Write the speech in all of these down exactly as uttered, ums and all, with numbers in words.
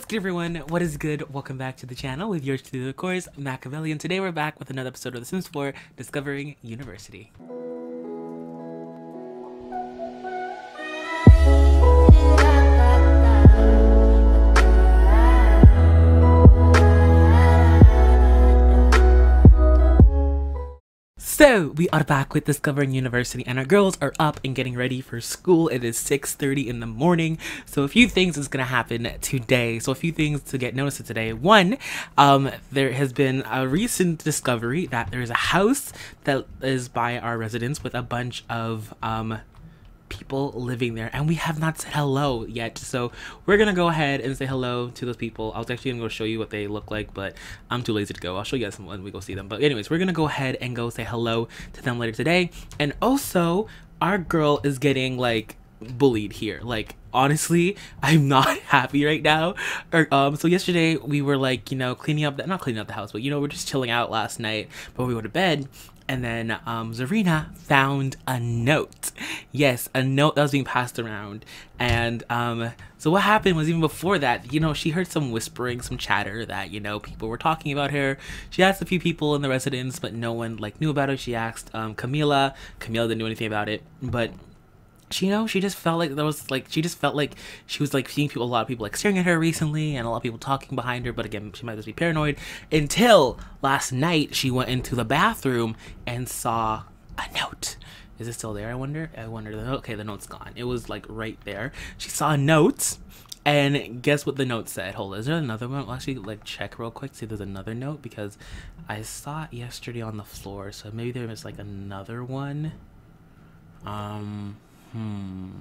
good, everyone? What is good? Welcome back to the channel with yours truly, of course, Machiavelli, and today we're back with another episode of The Sims four Discovering University. So, we are back with Discovering University, and our girls are up and getting ready for school. It is six thirty in the morning, so a few things is going to happen today. So, a few things to get noticed of today. One, um, there has been a recent discovery that there is a house that is by our residence with a bunch of, um, people living there, and we have not said hello yet, so we're gonna go ahead and say hello to those people. I was actually gonna go show you what they look like, but I'm too lazy to go. I'll show you guys when we go see them. But anyways, we're gonna go ahead and go say hello to them later today. And also, our girl is getting like bullied here. Like, honestly, I'm not happy right now. Or, um so yesterday we were like, you know, cleaning up the, not cleaning up the house, but you know, we're just chilling out last night before we go to bed. And then um, Zarina found a note. Yes, a note that was being passed around. And um, so what happened was, even before that, you know, she heard some whispering, some chatter that, you know, people were talking about her. She asked a few people in the residence, but no one like knew about it. She asked um, Camila. Camila didn't know anything about it, but she, you know, she just felt like there was like, she just felt like she was like seeing people, a lot of people like staring at her recently, and a lot of people talking behind her. But again, she might just be paranoid, until last night she went into the bathroom and saw a note. Is it still there? I wonder. I wonder. Okay, the note's gone. It was like right there. She saw a note, and guess what the note said? Hold on, is there another one? I'll actually like check real quick, see if there's another note, because I saw it yesterday on the floor, so maybe there was like another one. Um. Hmm.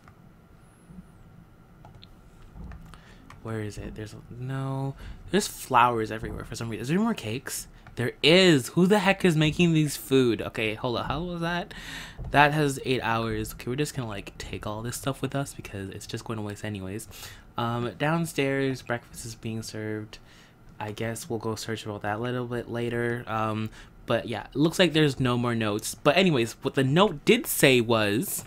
Where is it? There's no. There's flowers everywhere for some reason. Is there more cakes? There is. Who the heck is making these food? Okay, hold on. How was that? That has eight hours. Okay, we're just gonna like take all this stuff with us because it's just going to waste anyways. Um, downstairs, breakfast is being served. I guess we'll go search about that a little bit later. Um, but yeah, it looks like there's no more notes. But anyways, what the note did say was.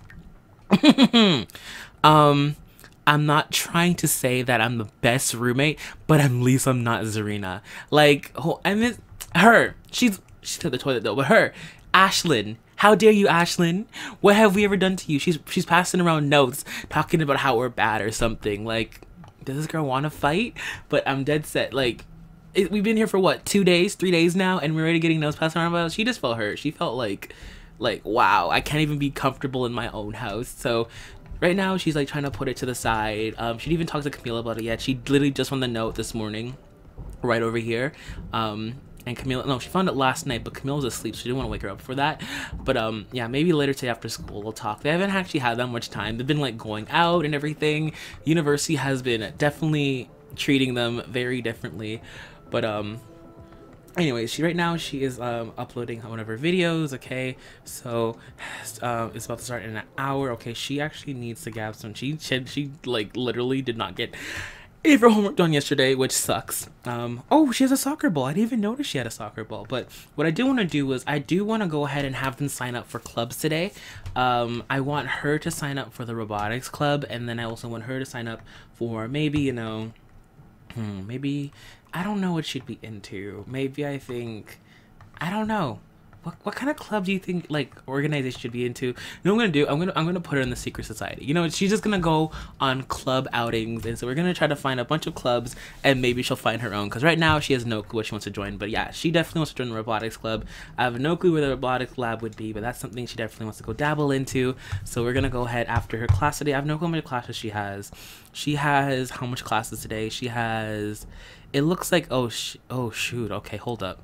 um, I'm not trying to say that I'm the best roommate, but at least I'm not Zarina. Like, oh, I miss her. She's she took the toilet though. But her, Ashlyn. How dare you, Ashlyn? What have we ever done to you? She's she's passing around notes talking about how we're bad or something. Like, does this girl want to fight? But I'm dead set. Like, it, we've been here for what, two days, three days now, and we're already getting notes passed around about us. She just felt hurt. She felt like. Like, wow, I can't even be comfortable in my own house. So right now she's like trying to put it to the side. Um, she didn't even talk to Camila about it yet. She literally just found the note this morning, right over here. Um, and Camila, no, she found it last night, but Camila was asleep, so she didn't want to wake her up for that. But um, yeah, maybe later today after school we'll talk. They haven't actually had that much time. They've been like going out and everything. University has been definitely treating them very differently. But um. Anyways, she right now she is um uploading one of her videos. Okay, so uh, it's about to start in an hour. Okay, she actually needs to grab some. She she, she like literally did not get any of her homework done yesterday, which sucks. Um oh, she has a soccer ball. I didn't even notice she had a soccer ball. But what I do want to do is I do want to go ahead and have them sign up for clubs today. um I want her to sign up for the robotics club, and then I also want her to sign up for maybe, you know, hmm, maybe I don't know what she'd be into. Maybe I think, I don't know. What what kind of club do you think like organization should be into? You know what I'm gonna do? I'm gonna I'm gonna put her in the secret society. You know, she's just gonna go on club outings, and so we're gonna try to find a bunch of clubs, and maybe she'll find her own. Cause right now she has no clue what she wants to join. But yeah, she definitely wants to join the robotics club. I have no clue where the robotics lab would be, but that's something she definitely wants to go dabble into. So we're gonna go ahead after her class today. I have no clue how many classes she has. She has how much classes today? She has. It looks like oh sh oh shoot. Okay, hold up.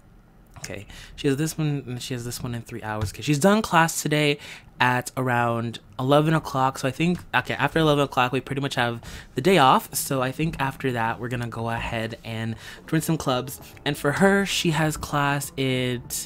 Okay, she has this one, and she has this one in three hours. Okay, she's done class today at around eleven o'clock. So I think, okay, after eleven o'clock, we pretty much have the day off. So I think after that, we're gonna go ahead and join some clubs. And for her, she has class at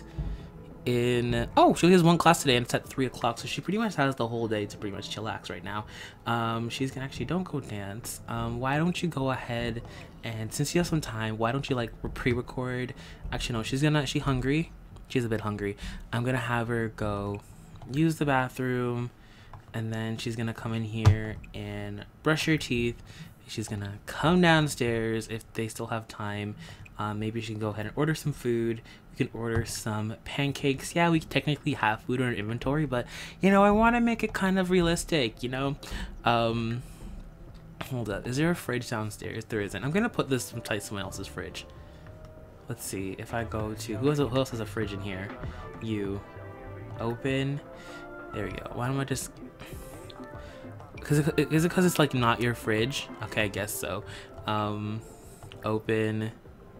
in oh she has one class today, and it's at three o'clock, so she pretty much has the whole day to pretty much chillax right now. Um she's gonna actually don't go dance. Um why don't you go ahead, and since you have some time, why don't you like pre-record? Actually no, she's gonna she hungry she's a bit hungry. I'm gonna have her go use the bathroom, and then she's gonna come in here and brush her teeth, She's gonna come downstairs if they still have time. Um, maybe she can go ahead and order some food. We can order some pancakes. Yeah, we technically have food in our inventory, but you know, I want to make it kind of realistic, you know? Um, hold up. Is there a fridge downstairs? There isn't. I'm gonna put this inside someone else's fridge. Let's see if I go to who, has a, who else has a fridge in here? You. Open. There we go. Why don't I just... Cause it, is it because it's like not your fridge? Okay, I guess so. Um, open.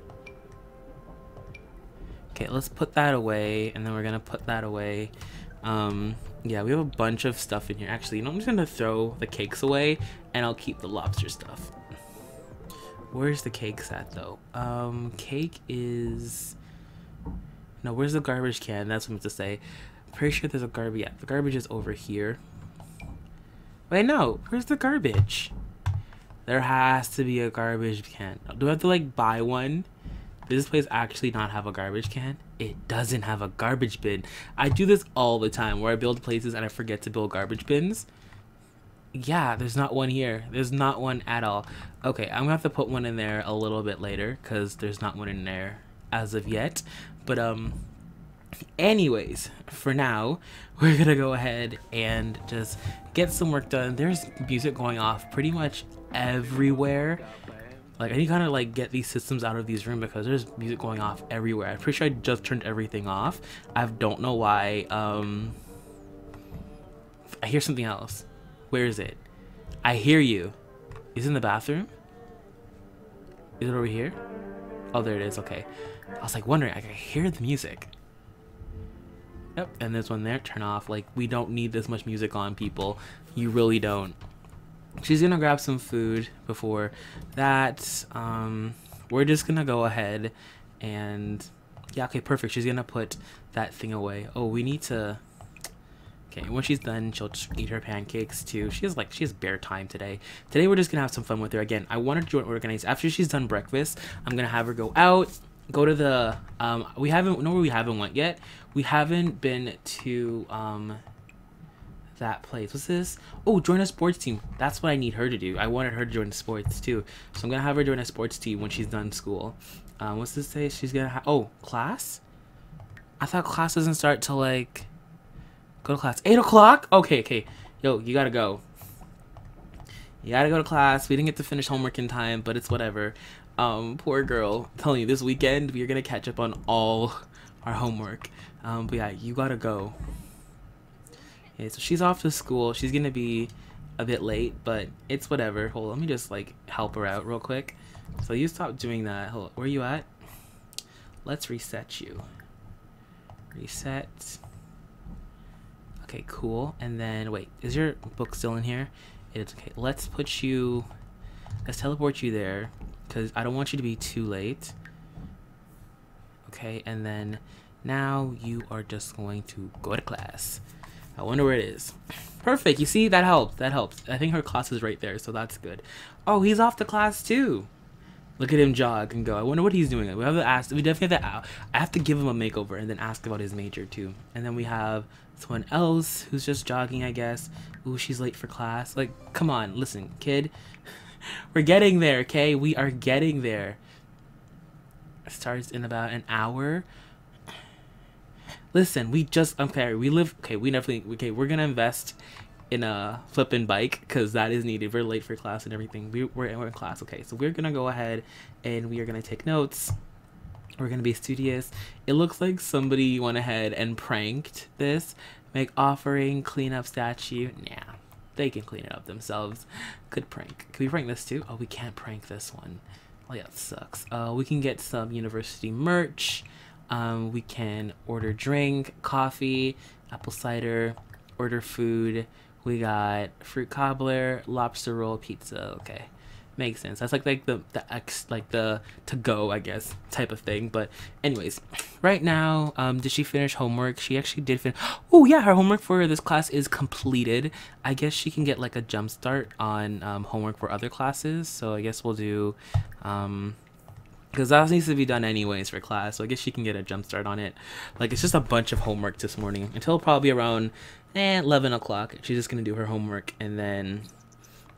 Okay, let's put that away, and then we're gonna put that away. Um, yeah, we have a bunch of stuff in here. Actually, you know, I'm just gonna throw the cakes away, and I'll keep the lobster stuff. Where's the cakes at though? Um, cake is... No, where's the garbage can? That's what I'm meant to say. Pretty sure there's a garbage. Yeah, the garbage is over here. Wait, no. Where's the garbage? There has to be a garbage can. Do I have to like buy one? Does this place actually not have a garbage can? It doesn't have a garbage bin. I do this all the time where I build places and I forget to build garbage bins. Yeah, there's not one here. There's not one at all. Okay, I'm gonna have to put one in there a little bit later because there's not one in there as of yet. But um anyways, for now, we're gonna go ahead and just get some work done. There's music going off pretty much everywhere. Like, I need to kind of like get these systems out of these rooms because there's music going off everywhere. I'm pretty sure I just turned everything off. I don't know why. Um, I hear something else. Where is it? I hear you. Is it in the bathroom? Is it over here? Oh, there it is. Okay. I was like wondering. I could hear the music. Yep, and there's one there. Turn off. Like, we don't need this much music on, people. You really don't. She's gonna grab some food before that. Um, we're just gonna go ahead and... Yeah, okay, perfect. She's gonna put that thing away. Oh, we need to... Okay, when she's done, she'll just eat her pancakes too. She has like, she has bare time today. Today we're just gonna have some fun with her. Again, I want her to join organize. After she's done breakfast, I'm gonna have her go out, go to the, um, we haven't, no, we haven't went yet. We haven't been to, um, that place. What's this? Oh, join a sports team. That's what I need her to do. I wanted her to join the sports too. So I'm gonna have her join a sports team when she's done school. Um, what's this say? She's gonna have, oh, class? I thought class doesn't start till like, go to class. eight o'clock? Okay, okay. Yo, you gotta go. You gotta go to class. We didn't get to finish homework in time, but it's whatever. Um, poor girl. I'm telling you, this weekend, we're gonna catch up on all our homework. Um, but yeah, you gotta go. Okay, so she's off to school. She's gonna be a bit late, but it's whatever. Hold on, let me just like help her out real quick. So you stop doing that. Hold on. Where are you at? Let's reset you. Reset. Okay, cool. And then, wait, is your book still in here? It's okay. Let's put you, let's teleport you there because I don't want you to be too late. Okay, and then now you are just going to go to class. I wonder where it is. Perfect. You see, that helps. That helps. I think her class is right there, so that's good. Oh, he's off to class too. Look at him jog and go. I wonder what he's doing. We have to ask. We definitely have to. I have to give him a makeover and then ask about his major too. And then we have someone else who's just jogging, I guess. Ooh, she's late for class. Like, come on, listen, kid. We're getting there, okay? We are getting there. It starts in about an hour. Listen, we just okay. We live okay. We definitely okay. We're gonna invest in a flipping bike because that is needed. We're late for class and everything. We, we're, we're in class. Okay, so we're gonna go ahead and we are gonna take notes. We're gonna be studious. It looks like somebody went ahead and pranked this. Make offering, clean up statue. Nah, they can clean it up themselves. Good prank. Can we prank this too? Oh, we can't prank this one. Oh yeah, it sucks. Uh, we can get some university merch. Um, we can order drink, coffee, apple cider, order food. We got fruit cobbler, lobster roll, pizza. Okay, makes sense. That's like like the the X like the to go, I guess, type of thing. But anyways, right now, um, did she finish homework? She actually did finish. Oh yeah, her homework for this class is completed. I guess she can get like a jump start on um, homework for other classes. So I guess we'll do. Um, Because that needs to be done anyways for class, so I guess she can get a jump start on it. Like, it's just a bunch of homework this morning until probably around eh, eleven o'clock. She's just gonna do her homework, and then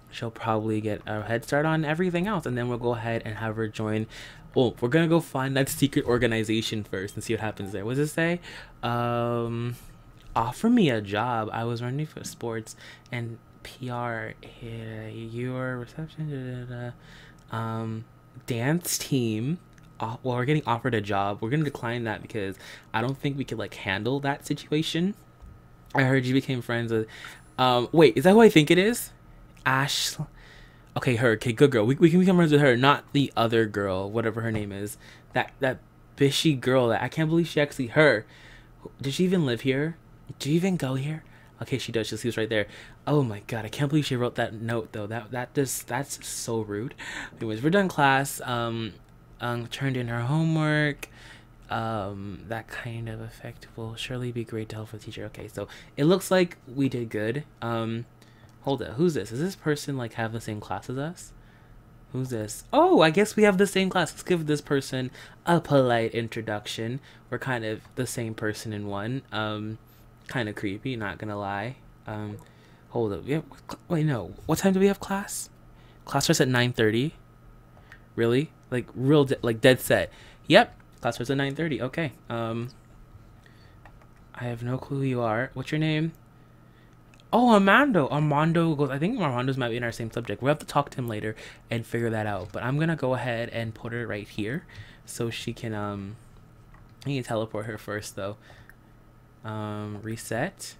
she'll probably get a head start on everything else, and then we'll go ahead and have her join. Well, we're gonna go find that secret organization first and see what happens there. What does it say? Um, offer me a job. I was running for sports and P R. Uh, your reception. Da, da, da. Um, dance team. Uh, well, we're getting offered a job. We're gonna decline that because I don't think we could like handle that situation. I heard you became friends with. Um, wait, is that who I think it is? Ash. Okay, her. Okay, good girl. We we can become friends with her, not the other girl, whatever her name is. That that bishy girl. That I can't believe she actually her. Did she even live here? Did she even go here? Okay, she does. She was right there. Oh my god, I can't believe she wrote that note though. That that just that's so rude. Anyways, we're done class. Um. Um, turned in her homework. Um, that kind of effect will surely be great to help with the teacher. Okay, so it looks like we did good. Um, hold it. Who's this? Is this person like have the same class as us? Who's this? Oh, I guess we have the same class. Let's give this person a polite introduction. We're kind of the same person in one. Um, kind of creepy, not gonna lie. Um, hold up. We have, wait, no. What time do we have class? Class starts at nine thirty. Really? Like real, de- like dead set. Yep, class starts at nine thirty. Okay. Um, I have no clue who you are. What's your name? Oh, Armando. Armando goes. I think Armando's might be in our same subject. We'll have to talk to him later and figure that out. But I'm gonna go ahead and put her right here, so she can um. I need to teleport her first though. Um, reset.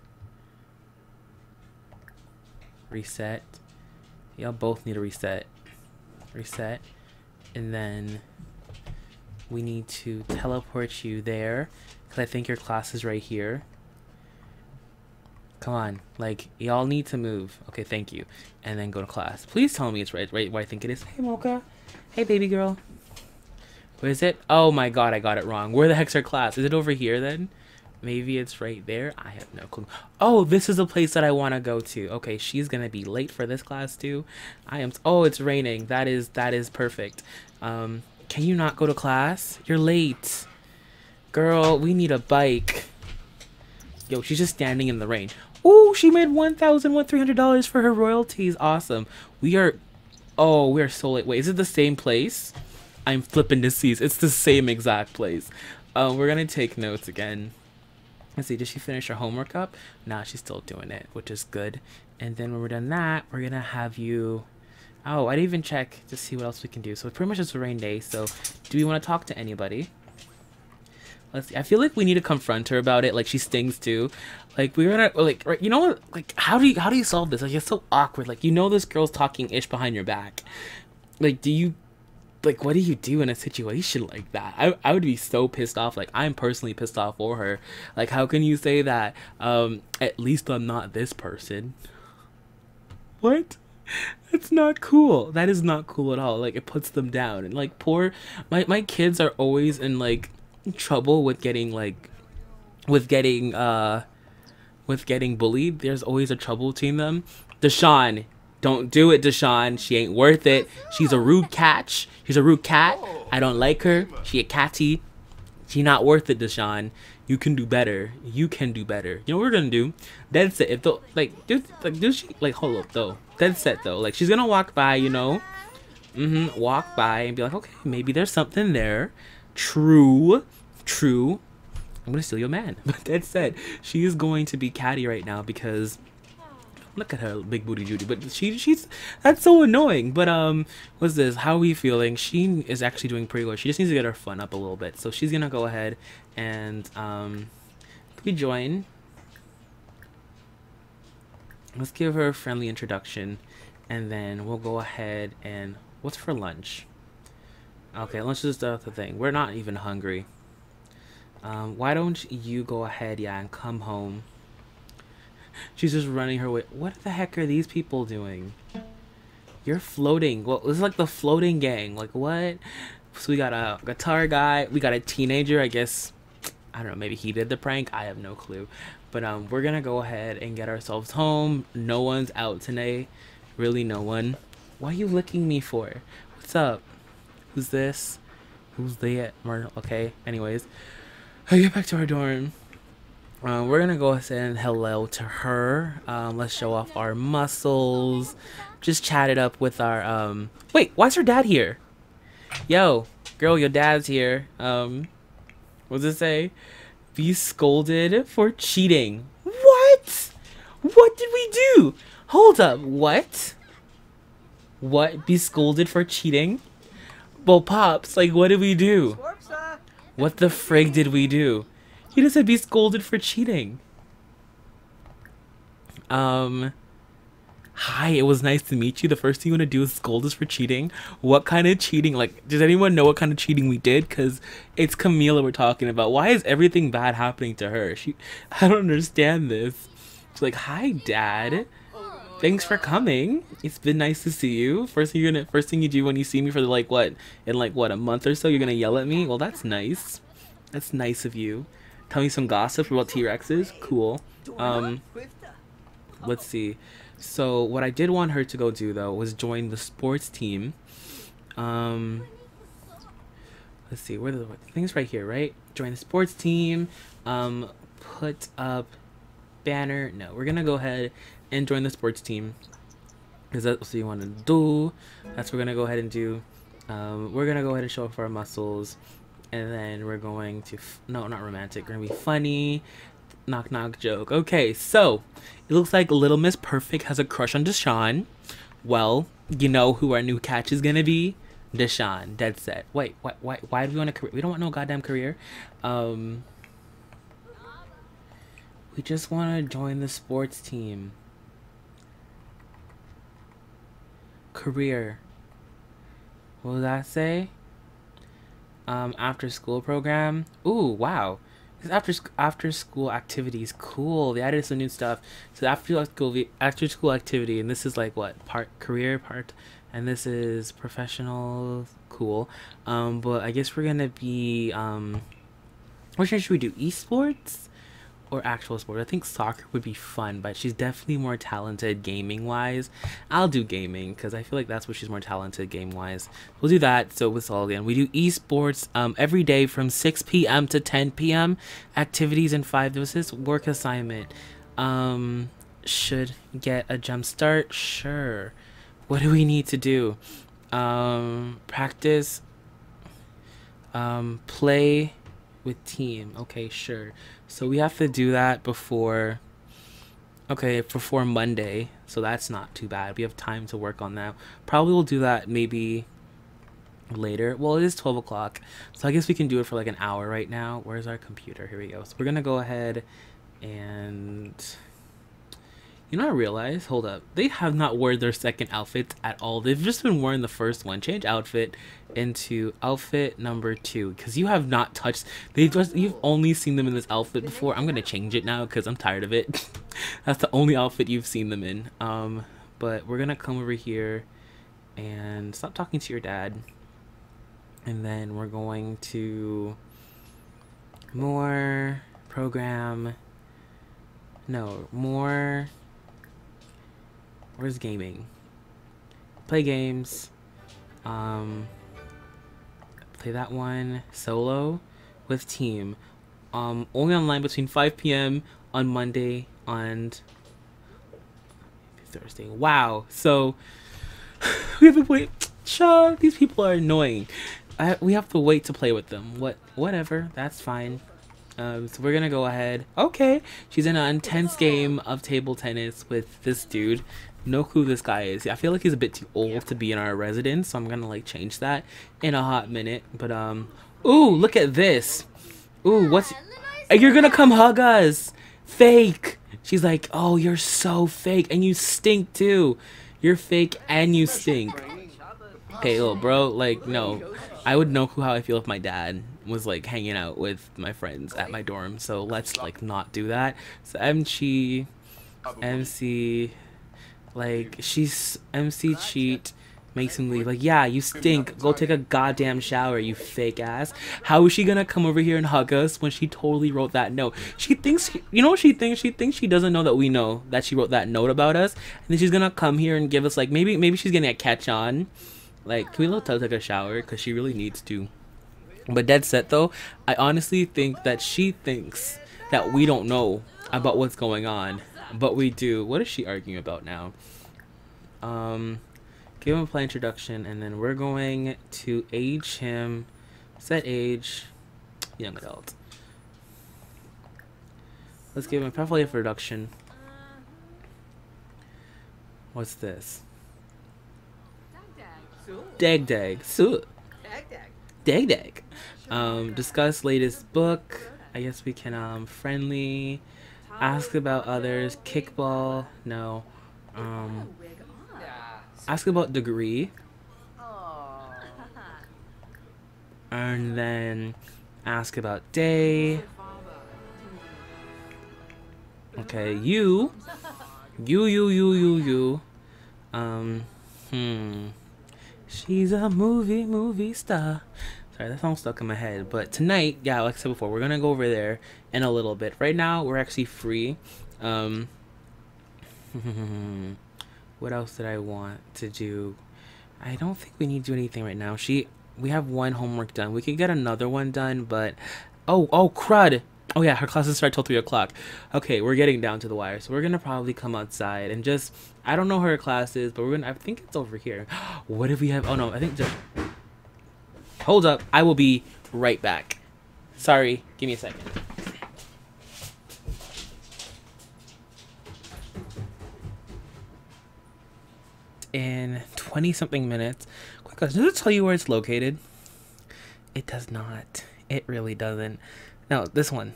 Reset. Y'all both need a reset. Reset. And then we need to teleport you there because I think your class is right here. Come on, like y'all need to move. Okay, thank you. And then go to class. Please tell me it's right, right where I think it is. Hey, Mocha. Hey, baby girl. Where is it? Oh my god, I got it wrong. Where the heck's our class? Is it over here then? Maybe it's right there. I have no clue. Oh, this is the place that I want to go to. Okay, she's gonna be late for this class too. I am. Oh, it's raining. That is that is perfect. Um, can you not go to class? You're late, girl. We need a bike. Yo, she's just standing in the rain. Oh, she made one thousand one three hundred dollars for her royalties. Awesome. We are. Oh, we are so late. Wait, is it the same place? I'm flipping to seize. It's the same exact place. Um, we're gonna take notes again. Let's see, did she finish her homework up? Nah, she's still doing it, which is good. And then when we're done that, we're gonna have you... Oh, I didn't even check to see what else we can do. So it's pretty much just a rain day, so do we want to talk to anybody? Let's see. I feel like we need to confront her about it, like she stings too. Like, we're gonna, like, right, you know what? Like, how do you, how do you solve this? Like, it's so awkward. Like, you know this girl's talking ish behind your back. Like, do you... Like, what do you do in a situation like that? I, I would be so pissed off. Like, I'm personally pissed off for her. Like, how can you say that? Um, at least I'm not this person. What? That's not cool. That is not cool at all. Like, it puts them down. And, like, poor... My, my kids are always in, like, trouble with getting, like... With getting, uh... With getting bullied. There's always a trouble between them. Deshaun... Don't do it, Deshaun. She ain't worth it. She's a rude catch. She's a rude cat. I don't like her. She a catty. She not worth it, Deshaun. You can do better. You can do better. You know what we're gonna do? Dead set. If the like, dude, like, do she like hold up though? Dead set though. Like she's gonna walk by, you know. Mm-hmm. Walk by and be like, okay, maybe there's something there. True. True. I'm gonna steal your man. But dead set. She is going to be catty right now because. Look at her big booty Judy, but she she's that's so annoying. But um, what's this? How are we feeling? She is actually doing pretty good. She just needs to get her fun up a little bit. So she's gonna go ahead and um, we join. Let's give her a friendly introduction, and then we'll go ahead and what's for lunch? Okay, lunch is the other thing. We're not even hungry. Um, why don't you go ahead, yeah, and come home? She's just running her way. What the heck are these people doing? You're floating. Well, this is like the floating gang. Like, what? So we got a guitar guy. We got a teenager, I guess. I don't know. Maybe he did the prank. I have no clue. But um, we're going to go ahead and get ourselves home. No one's out today. Really no one. What are you licking me for? What's up? Who's this? Who's the... Okay. Anyways. I get back to our dorm. Um, we're gonna go ahead and hello to her. Um, let's show off our muscles. Just chat it up with our um. Wait, why's her dad here? Yo, girl, your dad's here. Um, what does it say? Be scolded for cheating. What? What did we do? Hold up. What? What? Be scolded for cheating? Well, Pops, like, what did we do? What the frig did we do? You just said be scolded for cheating. Um, hi, it was nice to meet you. The first thing you want to do is scold us for cheating. What kind of cheating? Like, does anyone know what kind of cheating we did? Because it's Camila we're talking about. Why is everything bad happening to her? She, I don't understand this. She's like, hi, Dad. Thanks for coming. It's been nice to see you. First thing you're gonna, first thing you do when you see me for like what, in like what a month or so, you're gonna yell at me. Well, that's nice. That's nice of you. Tell me some gossip about T-Rexes. Cool. Um, let's see. So what I did want her to go do though was join the sports team. Um, let's see. Where are the things right here, right? Join the sports team. Um, put up banner. No, we're gonna go ahead and join the sports team because that's what you want to do. That's what we're gonna go ahead and do. Um, we're gonna go ahead and show off our muscles. And then we're going to, f no, not romantic. We're going to be funny. Knock, knock joke. Okay, so it looks like Little Miss Perfect has a crush on Deshawn. Well, you know who our new catch is going to be? Deshawn. Dead set. Wait, why, why, why do we want a career? We don't want no goddamn career. Um, we just want to join the sports team. Career. What does that say? Um, after school program. Ooh, wow. This after after school activities, cool. They added some new stuff. So after school after school activity, and this is like what part career part, and this is professional. Cool. Um, but I guess we're gonna be um, what should we do? Esports or actual sport? I think soccer would be fun, but she's definitely more talented gaming wise. I'll do gaming because I feel like that's what she's more talented game wise. We'll do that. So with all again, we do esports um every day from six p m to ten p m activities and five doses. Work assignment. Um, should get a jump start. Sure. What do we need to do? Um, practice. Um, play with team. Okay, sure. So we have to do that before, okay, before Monday. So that's not too bad. We have time to work on that. Probably we'll do that maybe later. Well, it is twelve o'clock. So I guess we can do it for like an hour right now. Where's our computer? Here we go. So we're going to go ahead and, you know, I realized, hold up, they have not worn their second outfit at all. They've just been wearing the first one. Change outfit into outfit number two, because you have not touched, they just, you've only seen them in this outfit before. I'm gonna change it now because I'm tired of it. That's the only outfit you've seen them in. Um, but we're gonna come over here and stop talking to your dad, and then we're going to more program. No, more. Where's gaming? Play games. Um, play that one. Solo with team. Um, only online between five p m on Monday and Thursday. Wow. So we have to wait. Cha, these people are annoying. I, we have to wait to play with them. What? Whatever. That's fine. Um, so we're gonna go ahead. Okay, she's in an intense game of table tennis with this dude. No clue who this guy is. I feel like he's a bit too old to be in our residence, so I'm gonna like change that in a hot minute. But um, ooh, look at this. Ooh, what's? You're gonna come hug us? Fake. She's like, oh, you're so fake, and you stink too. You're fake and you stink. Okay, little bro, like no, I would know who how I feel if my dad was like hanging out with my friends at my dorm, so let's like not do that. So M C, M C, like she's M C cheat, makes him leave. Like, yeah, you stink. Go take a goddamn shower, you fake ass. How is she gonna come over here and hug us when she totally wrote that note? She thinks, you know what she thinks? She thinks she doesn't know that we know that she wrote that note about us, and then she's gonna come here and give us like maybe maybe she's getting a catch on. Like, can we let her take a shower? Because she really needs to. But dead set though, I honestly think that she thinks that we don't know about what's going on, but we do. What is she arguing about now? Um, give him a play introduction, and then we're going to age him. Set age, young adult. Let's give him a play introduction. What's this? Dag dag. Su. Dag dag. Um, discuss latest book. I guess we can um friendly. Ask about others. Kickball. No. Um. Ask about degree. And then ask about day. Okay, you. You, you, you, you, you. Um, hmm. She's a movie, movie star. Sorry, that song's stuck in my head. But tonight, yeah, like I said before, we're gonna go over there in a little bit. Right now, we're actually free. Um, what else did I want to do? I don't think we need to do anything right now. She, we have one homework done. We could get another one done, but oh, oh, crud. Oh yeah, her classes start till three o'clock. Okay, we're getting down to the wire, so we're gonna probably come outside and just, I don't know her classes, but we're gonna, I think it's over here. What if we have, oh no, I think just, hold up, I will be right back. Sorry, give me a second. In twenty something minutes. Quick question, does it tell you where it's located? It does not. It really doesn't. No, this one.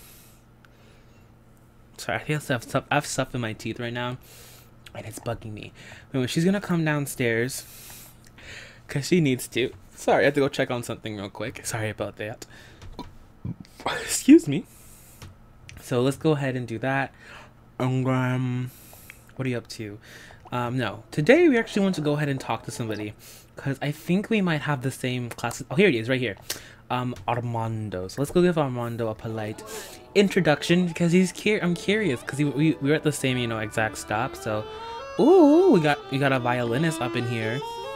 Sorry, I feel stuff, stuff, I have stuff in my teeth right now, and it's bugging me. Anyway, she's gonna come downstairs, because she needs to. Sorry, I have to go check on something real quick. Sorry about that. Excuse me. So let's go ahead and do that. Um, what are you up to? Um, no. Today we actually want to go ahead and talk to somebody, because I think we might have the same classes. Oh, here it is, right here. Um, Armando. So let's go give Armando a polite introduction, because he's cur- I'm curious, because we, we we were at the same, you know, exact stop. So, ooh, we got we got a violinist up in here.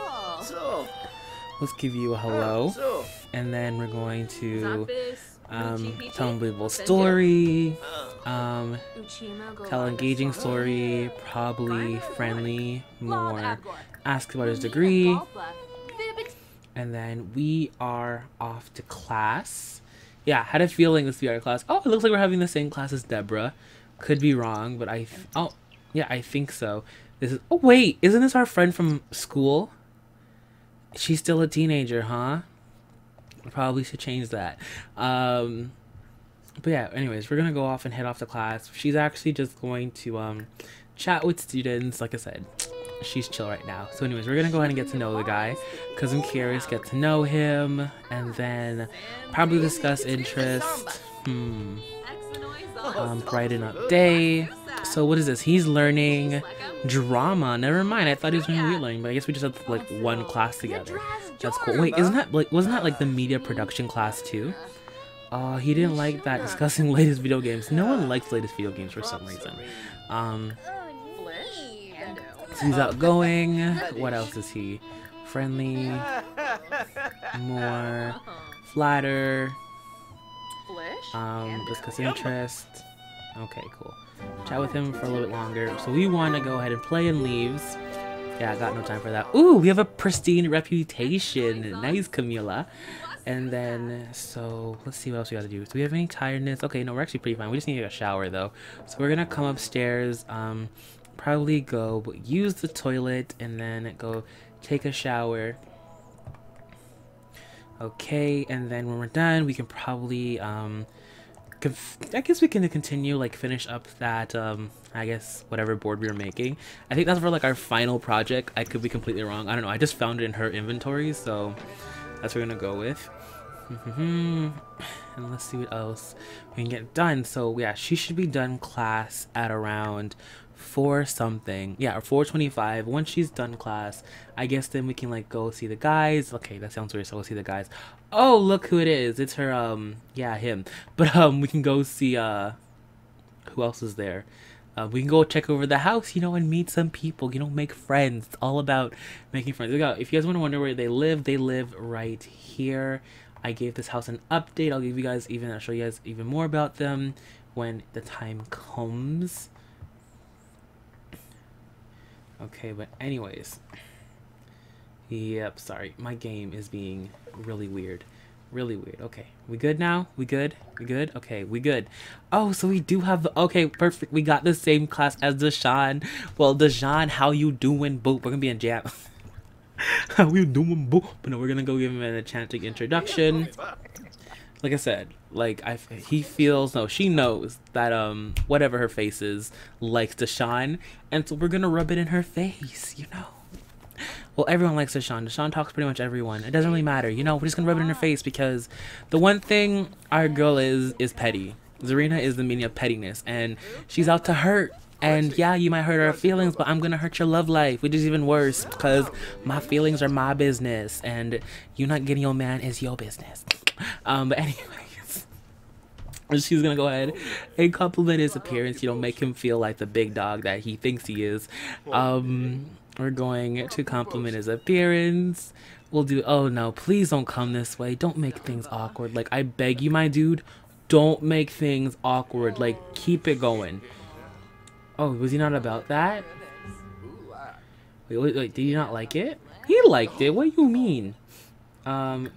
Let's give you a hello, and then we're going to um tell an unbelievable story, um tell an engaging story, probably friendly, more, ask about his degree. And then we are off to class. Yeah, had a feeling this would be our class. Oh, it looks like we're having the same class as Deborah. Could be wrong, but I... Th oh, yeah, I think so. This is... Oh, wait. Isn't this our friend from school? She's still a teenager, huh? Probably should change that. Um, but yeah, anyways, we're going to go off and head off to class. She's actually just going to um, chat with students, like I said. She's chill right now. So anyways, we're gonna go ahead and get to know the guy, because I'm curious, get to know him, and then probably discuss interest. Hmm. Um, brighten up day. So what is this? He's learning drama. Never mind, I thought he was learning real learning, but I guess we just have like one class together. That's cool. Wait, isn't that like, wasn't that like the media production class too? Uh, he didn't like that, discussing latest video games. No one likes latest video games for some reason. Um... He's outgoing. What else is he? Friendly. More. Flatter. Um, discuss interest. Okay, cool. Chat with him for a little bit longer. So we want to go ahead and play in leaves. Yeah, I got no time for that. Ooh, we have a pristine reputation. Nice, Camila. And then, so, let's see what else we gotta do. Do we have any tiredness? Okay, no, we're actually pretty fine. We just need to get a shower, though. So we're gonna come upstairs. Um... Probably go use the toilet and then go take a shower. Okay, and then when we're done, we can probably um I guess we can continue, like finish up that um I guess whatever board we were making. I think that's for like our final project. I could be completely wrong. I don't know. I just found it in her inventory, so that's what we're gonna go with. And let's see what else we can get done. So yeah, she should be done class at around four something, yeah, or four twenty-five. Once she's done class, I guess then we can like go see the guys. Okay, that sounds weird. So we'll see the guys. Oh, look who it is. It's her. Um, yeah, him. But um, we can go see uh, who else is there. Uh, we can go check over the house, you know, and meet some people. You know, make friends. It's all about making friends. If you guys want to wonder where they live, they live right here. I gave this house an update. I'll give you guys even. I'll show you guys even more about them when the time comes. Okay, but anyways. Yep, sorry. My game is being really weird. Really weird. Okay, we good now? We good? We good? Okay, we good. Oh, so we do have the... Okay, perfect. We got the same class as Deshawn. Well, Deshawn, how you doing? Boop. We're gonna be in jam. How you doing? Boop. But no, we're gonna go give him an enchanting introduction. Like I said, like I, he feels, no, she knows that um whatever her face is likes Deshawn, and so we're gonna rub it in her face, you know. Well, everyone likes Deshawn. Deshawn talks pretty much everyone. It doesn't really matter, you know. We're just gonna rub it in her face because the one thing our girl is is petty. Zarina is the meaning of pettiness, and she's out to hurt. And yeah, you might hurt her feelings, but I'm gonna hurt your love life, which is even worse because my feelings are my business, and you not getting your man is your business. Um, but anyways, she's gonna go ahead and compliment his appearance. You know, make him feel like the big dog that he thinks he is. Um, we're going to compliment his appearance. We'll do. Oh no! Please don't come this way. Don't make things awkward. Like I beg you, my dude. Don't make things awkward. Like keep it going. Oh, was he not about that? Wait, wait, wait. Did you not like it? He liked it. What do you mean? Um.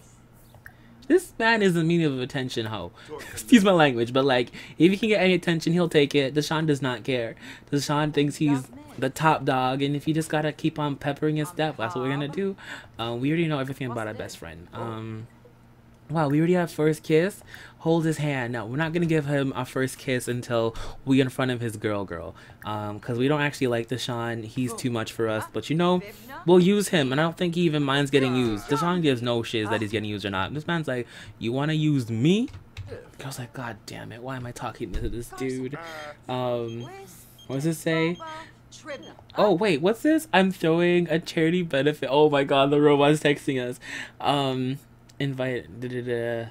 This man is the meaning of attention hoe. Excuse my language, but like, if he can get any attention, he'll take it. Deshawn does not care. Deshawn thinks he's the top dog, and if you just gotta keep on peppering his step, that's what we're gonna do. Um, we already know everything about our best friend. Um, wow, we already have first kiss. Hold his hand. No, we're not gonna give him our first kiss until we in front of his girl girl. Um, because we don't actually like Deshawn. He's too much for us. But you know, we'll use him, and I don't think he even minds getting used. Deshawn gives no shiz that he's getting used or not. This man's like, you wanna use me? I was like, God damn it, why am I talking to this dude? Um, what does it say? Oh wait, what's this? I'm throwing a charity benefit. Oh my god, the robot's texting us. Um, invite. Da, da, da.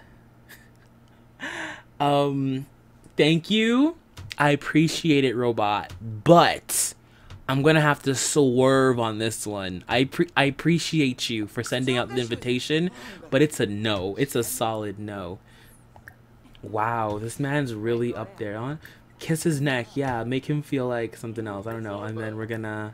Um, thank you. I appreciate it, robot. But I'm gonna have to swerve on this one. I pre I appreciate you for sending out the invitation, but it's a no. It's a solid no. Wow, this man's really up there. Huh? Kiss his neck. Yeah, make him feel like something else. I don't know. And then we're gonna...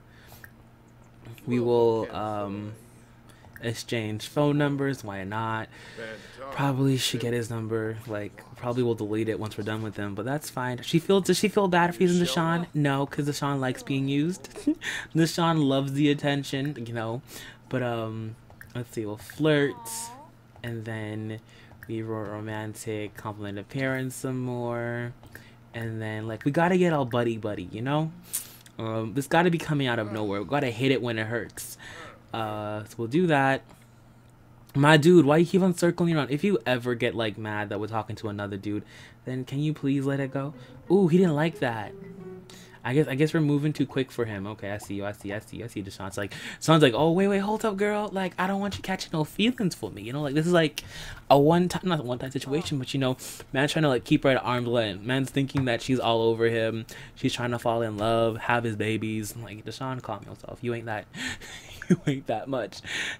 We will, um... exchange phone numbers. Why not? Probably should get his number. Like, probably will delete it once we're done with him, but that's fine. She feels does she feel bad for using Deshawn? No, because Deshawn likes being used. Deshawn loves the attention, you know. But um let's see, we'll flirt, and then we wrote romantic, compliment appearance some more, and then like we gotta get all buddy buddy, you know. Um this gotta be coming out of nowhere. We gotta hit it when it hurts. Uh, so we'll do that. My dude, why you keep on circling around? If you ever get like mad that we're talking to another dude, then can you please let it go? Ooh, he didn't like that. I guess I guess we're moving too quick for him. Okay, I see you. I see. I see. I see. Deshawn's like, sounds like, oh wait, wait, hold up, girl. Like, I don't want you catching no feelings for me. You know, like this is like a one time, not a one time situation, but you know, man's trying to like keep her at arm's length. Man's thinking that she's all over him. She's trying to fall in love, have his babies. Like, Deshawn, calm yourself. You ain't that. You ain't that much.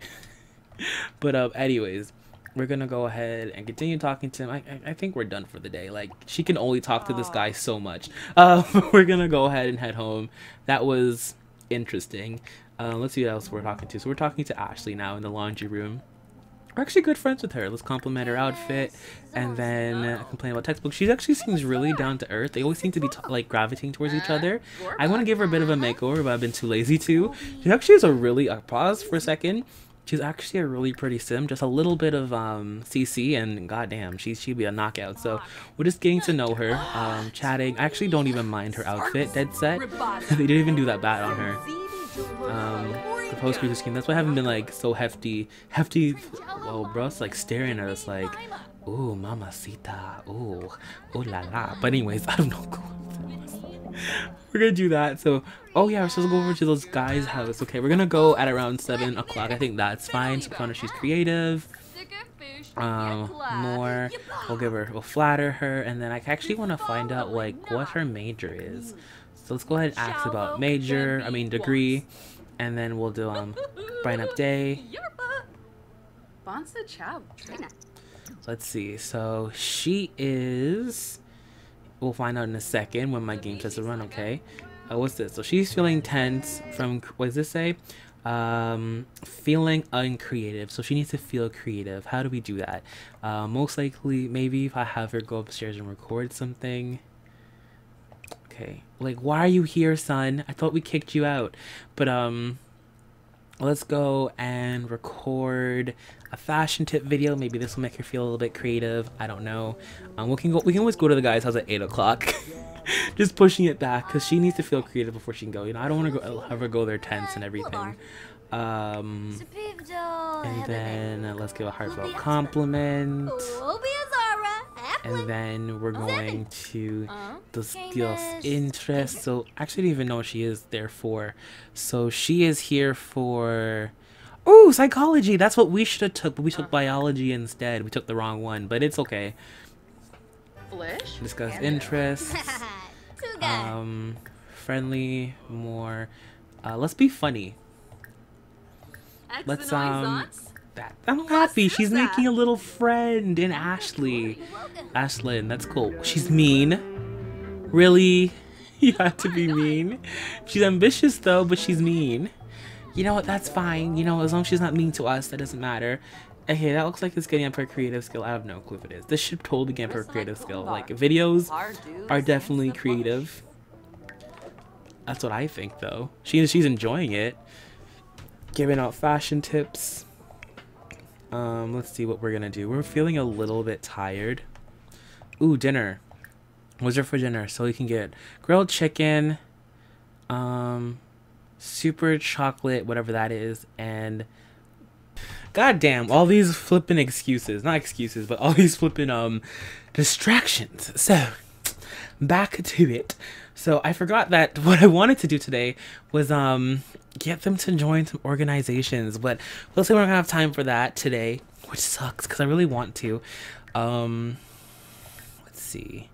But um, anyways, we're gonna go ahead and continue talking to him. I, I, I think we're done for the day. Like, she can only talk to this guy so much. Uh, we're gonna go ahead and head home. That was interesting. Uh, let's see who else we're talking to. So we're talking to Ashley now in the laundry room. We're actually good friends with her. Let's compliment her outfit, and then uh, complain about textbook. She actually seems really down to earth. They always seem to be t like gravitating towards each other. I want to give her a bit of a makeover, but I've been too lazy to. She actually is a really uh, pause for a second. She's actually a really pretty sim. Just a little bit of um C C, and goddamn, she's she'd be a knockout. So we're just getting to know her, um, chatting. I actually don't even mind her outfit. Dead set. They didn't even do that bad on her. Um, the post creator scheme. That's why I haven't been like so hefty, hefty. Well, bro's like staring at us like, ooh, mamacita, ooh, ooh la la. But anyways, I don't know. We're gonna do that. So, oh yeah, we're supposed to go over to those guys' house. Okay, we're gonna go at around seven o'clock. I think that's fine. So, Connor, she's creative. Um, more. We'll give her. We'll flatter her, and then I actually want to find out like what her major is. So let's go ahead and ask about major, I mean degree, and then we'll do um brighten up day. So let's see. So she is. We'll find out in a second when my game says to run, okay? Uh, what's this? So she's feeling tense from, what does this say? Um, feeling uncreative. So she needs to feel creative. How do we do that? Uh, most likely, maybe if I have her go upstairs and record something. Okay. Like, why are you here, son? I thought we kicked you out. But, um... let's go and record a fashion tip video. Maybe this will make her feel a little bit creative. I don't know. Um, we can go. We can always go to the guy's house at eight o'clock. Just pushing it back because she needs to feel creative before she can go. You know, I don't want to go have her go there tense and everything. Um, and then uh, let's give a heartfelt compliment. And then we're going to discuss interest. So actually, I didn't even know what she is there for. So she is here for, oh, psychology. That's what we should have took, but we took biology instead. We took the wrong one, but it's okay. Discuss interests. Um, friendly, more. Uh, let's be funny. Let's um. That. I'm happy. She's making a little friend in Ashley. Ashlyn, that's cool. She's mean. Really? You have to be mean? She's ambitious though, but she's mean. You know what? That's fine. You know, as long as she's not mean to us, that doesn't matter. Okay, that looks like it's getting up her creative skill. I have no clue if it is. This should totally get up her creative skill. Like, videos are definitely creative. That's what I think though. She, she's enjoying it. Giving out fashion tips. Um, let's see what we're gonna do. We're feeling a little bit tired. Ooh, dinner. What's there for dinner? So we can get grilled chicken, um, super chocolate, whatever that is, and goddamn, all these flipping excuses. Not excuses, but all these flipping um distractions. So back to it. So I forgot that what I wanted to do today was um get them to join some organizations, but we'll say we're not gonna have time for that today, which sucks because I really want to. Um, let's see.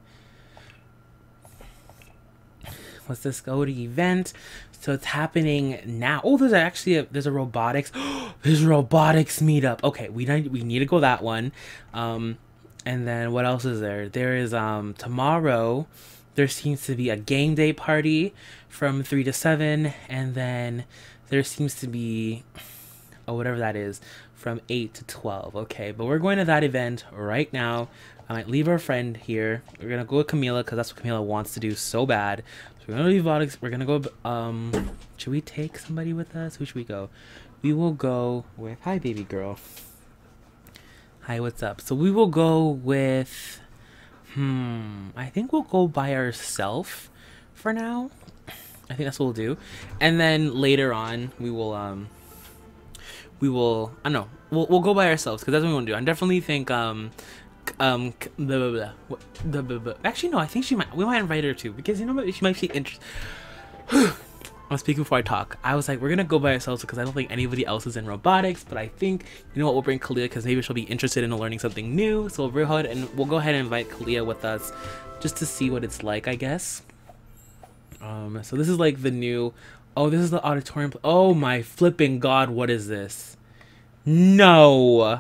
Let's just go to event. So it's happening now. Oh, there's actually a, there's a robotics. There's a robotics meetup. Okay, we need we need to go that one. Um, and then what else is there? There is um tomorrow. There seems to be a game day party from three to seven, and then there seems to be, oh, whatever that is, from eight to twelve. Okay, but we're going to that event right now. I might leave our friend here. We're gonna go with Camila because that's what Camila wants to do so bad. So we're gonna leave Vodex. We're gonna go. Um, should we take somebody with us? Who should we go? We will go with. Hi, baby girl. Hi, what's up? So we will go with. Hmm, I think we'll go by ourselves for now. I think that's what we'll do. And then later on, we will, um, we will, I don't know, we'll, we'll go by ourselves because that's what we want to do. I definitely think, um, um, the, the, the, the, actually, no, I think she might, we might invite her too because, you know what, she might be interested. I'm speaking before I talk. I was like, we're gonna go by ourselves because I don't think anybody else is in robotics, but I think, you know what, we'll bring Kalia because maybe she'll be interested in learning something new. So we'll go ahead and we'll go ahead and invite Kalia with us just to see what it's like, I guess. Um, so this is like the new, oh, this is the auditorium. Oh my flipping God, what is this? No,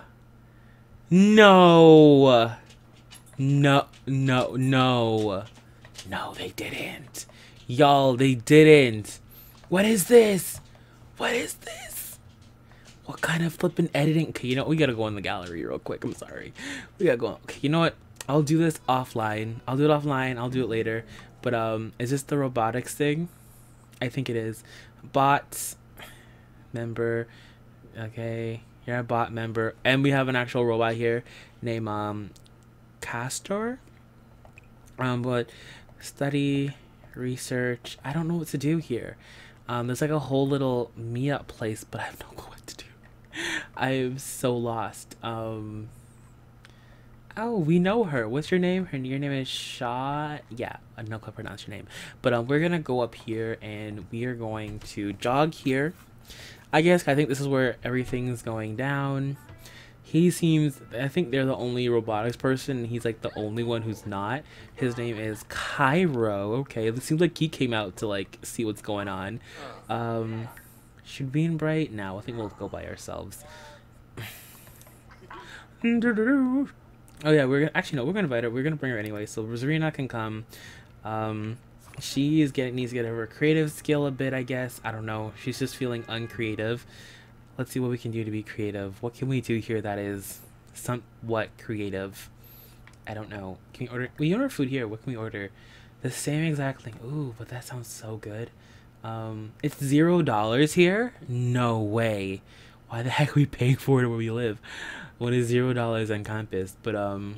no, no, no, no, no, they didn't. Y'all, they didn't. What is this? What is this? What kind of flipping editing? Okay, you know, we gotta go in the gallery real quick. I'm sorry. We gotta go. Okay, you know what? I'll do this offline. I'll do it offline. I'll do it later. But, um, is this the robotics thing? I think it is. Bots. Member. Okay. You're a bot member. And we have an actual robot here named, um, Castor. Um, but study, research. I don't know what to do here. Um, there's like a whole little meetup place, but I have no clue what to do. I am so lost. Um, oh, we know her. What's your name? Her your name is Shaw. Yeah, I don't know how to pronounce your name. But um, we're gonna go up here and we are going to jog here. I guess I think this is where everything's going down. He seems, I think they're the only robotics person, and he's like the only one who's not. His name is Cairo. Okay, it seems like he came out to like see what's going on. Um, should we invite? No, I think we'll go by ourselves. Oh yeah, we're gonna actually no, we're gonna invite her. We're gonna bring her anyway, so Rosarina can come. Um, she is getting needs to get her creative skill a bit, I guess. I don't know. She's just feeling uncreative. Let's see what we can do to be creative. What can we do here that is somewhat creative? I don't know. Can we order? We order food here. What can we order? The same exact thing. Ooh, but that sounds so good. Um, it's zero dollars here. No way. Why the heck are we paying for it where we live? When it's zero dollars on campus? But um,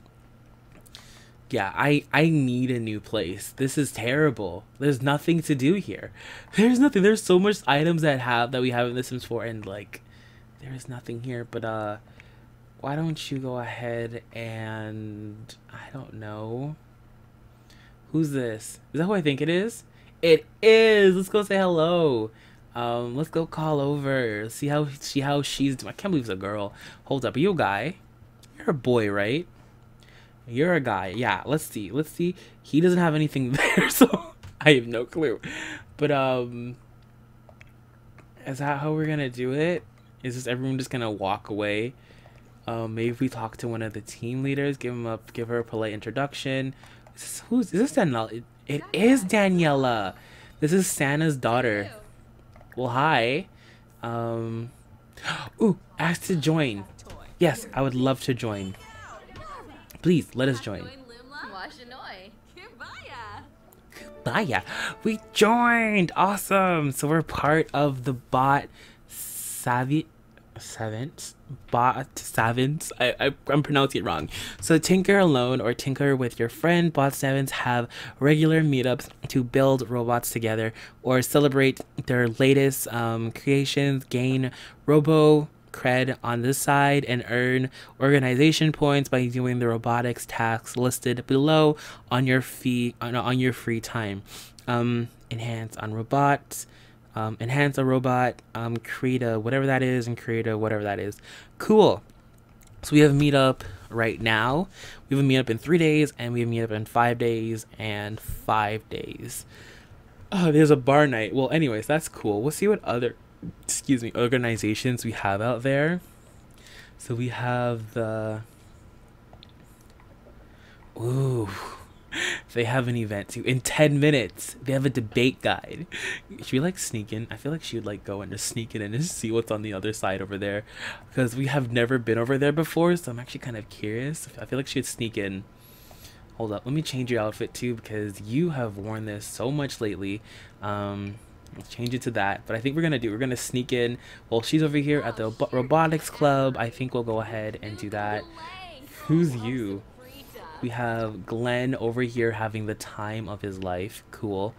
yeah, I I need a new place. This is terrible. There's nothing to do here. There's nothing. There's so much items that have that we have in The Sims four, and like, there is nothing here. But uh, why don't you go ahead and I don't know. Who's this? Is that who I think it is? It is. Let's go say hello. Um, let's go call over. See how see how she's doing. I can't believe it's a girl. Hold up, are you a guy? You're a boy, right? You're a guy. Yeah, let's see. Let's see. He doesn't have anything there, so I have no clue. But um is that how we're gonna do it? Is this everyone just gonna walk away? Um, maybe if we talk to one of the team leaders, give him a give her a polite introduction. Is this, who's is this Daniela? It, it is Daniela. This is Santa's daughter. Well, hi. Um, ooh, ask to join. Yes, I would love to join. Please, let us join. Baya. We joined! Awesome! So we're part of the bot Savvy Savants? Bot Savants? I, I, I'm pronouncing it wrong. So tinker alone or tinker with your friend. Bot Savants have regular meetups to build robots together or celebrate their latest um, creations, gain robo cred on this side, and earn organization points by doing the robotics tasks listed below on your fee on, on your free time. Um, enhance on robots. Um, enhance a robot, um, create a whatever that is, and create a whatever that is. Cool. So we have a meetup right now. We have a meetup in three days, and we have a meetup in five days and five days. Oh, there's a bar night. Well, anyways, that's cool. We'll see what other, excuse me, organizations we have out there. So we have the, ooh. They have an event too in ten minutes. They have a debate guide. Should we like sneak in? I feel like she would like go and just sneak in and just see what's on the other side over there, because we have never been over there before, so I'm actually kind of curious. I feel like she'd sneak in. Hold up, let me change your outfit too, because you have worn this so much lately. Um let's change it to that. But I think we're gonna do we're gonna sneak in while she's over here at the robotics club. I think we'll go ahead and do that. Who's you? We have Glenn over here having the time of his life. Cool.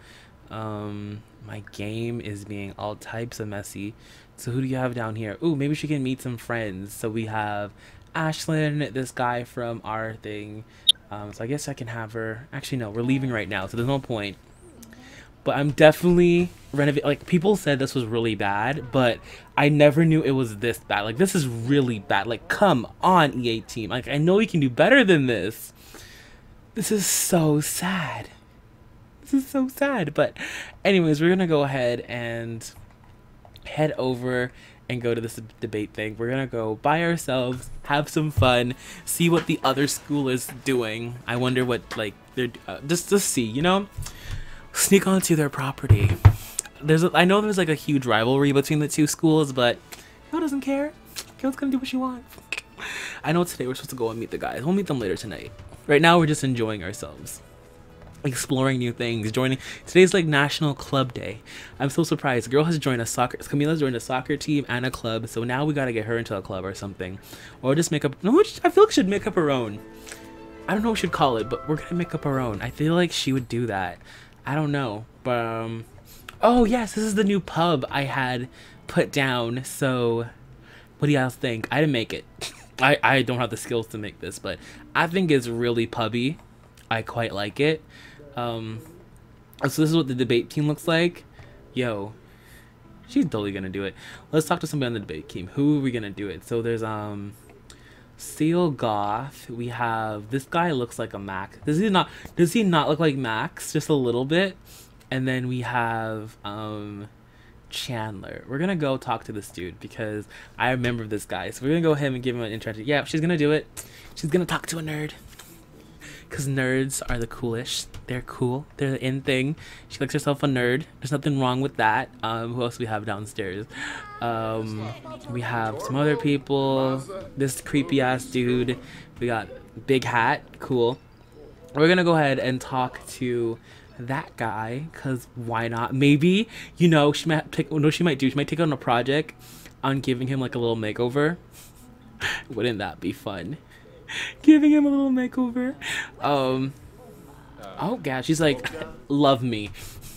Um, my game is being all types of messy. So who do you have down here? Ooh, maybe she can meet some friends. So we have Ashlyn, this guy from our thing. Um, so I guess I can have her. Actually, no, we're leaving right now, so there's no point. But I'm definitely renovate. Like, people said this was really bad, but I never knew it was this bad. Like, this is really bad. Like, come on, E A team. Like, I know we can do better than this. This is so sad. This is so sad. But anyways, we're gonna go ahead and head over and go to this debate thing. We're gonna go by ourselves, have some fun, see what the other school is doing. I wonder what, like, they're uh, just to see, you know, sneak onto their property. There's a, I know there's like a huge rivalry between the two schools, but who doesn't care? Kayla's gonna do what she wants. I know today we're supposed to go and meet the guys. We'll meet them later tonight. Right now we're just enjoying ourselves, exploring new things, joining. Today's like National Club Day. I'm so surprised. The girl has joined a soccer, Camila's joined a soccer team and a club, so now we gotta get her into a club or something, or just make up. No, I feel like she should make up her own. I don't know what we should call it, but we're gonna make up our own. I feel like she would do that. I don't know, but um oh yes, this is the new pub I had put down. So what do you guys think? I didn't make it. I, I don't have the skills to make this, but I think it's really pubby. I quite like it. Um, so this is what the debate team looks like. Yo, she's totally gonna do it. Let's talk to somebody on the debate team. Who are we gonna do it? So there's um Seal Goth. We have this guy looks like a Max. Does he not? Does he not look like Max? Just a little bit. And then we have um Chandler. We're gonna go talk to this dude because I remember this guy. So we're gonna go ahead and give him an introduction. Yeah, she's gonna do it. She's gonna talk to a nerd. Because nerds are the coolest. They're cool. They're the in thing. She likes herself a nerd. There's nothing wrong with that. Um, who else do we have downstairs? Um, we have some other people. This creepy ass dude. We got Big Hat. Cool. We're gonna go ahead and talk to that guy, because why not? Maybe, you know, she might take, no, she might do, she might take on a project on giving him like a little makeover. Wouldn't that be fun? Giving him a little makeover. Um, oh gosh, she's like, love me.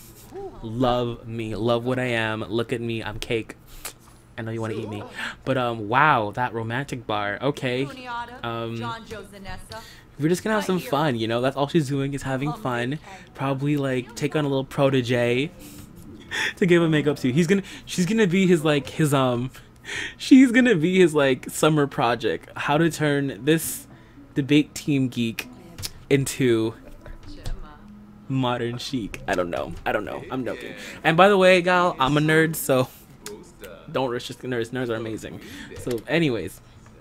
Love me. Love what I am. Look at me. I'm cake. I know you want to eat me. But, um, wow, that romantic bar. Okay. Um, we're just gonna have some fun, you know? That's all she's doing is having fun. Probably, like, take on a little protege to give him makeup to. He's gonna, she's gonna be his, like, his, um, she's gonna be his, like, summer project. How to turn this debate team geek into modern chic. I don't know. I don't know. I'm joking. And by the way, gal, I'm a nerd, so don't rush just nerds. Nerds are amazing. So, anyways,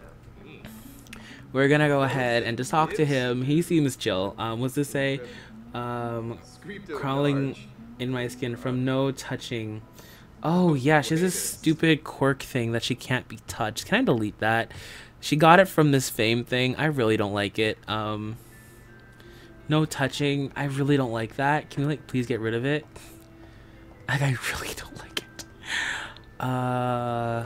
we're gonna go ahead and just talk to him. He seems chill. Um, what's this say? Um, crawling in my skin from no touching. Oh yeah, she has this stupid quirk thing that she can't be touched. Can I delete that? She got it from this fame thing. I really don't like it. Um, no touching. I really don't like that. Can you like please get rid of it? Like I really don't like it. Uh,